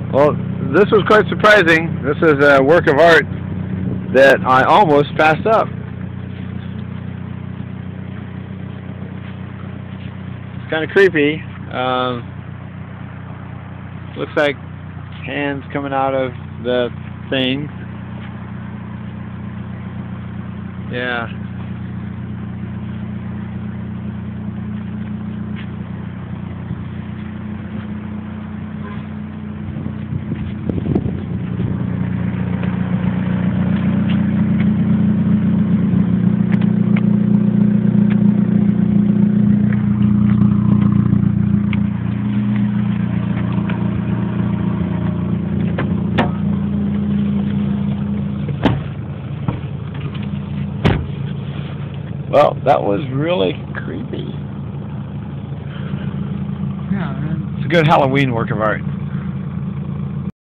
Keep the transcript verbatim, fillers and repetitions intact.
Well, this was quite surprising. This is a work of art that I almost passed up. It's kind of creepy. Um, looks like hands coming out of the thing. Yeah. Well, that was really creepy. Yeah, man. It's a good Halloween work of art.